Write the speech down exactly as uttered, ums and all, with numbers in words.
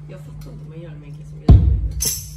Jag fattar inte om man gör det med en som jag gör det med.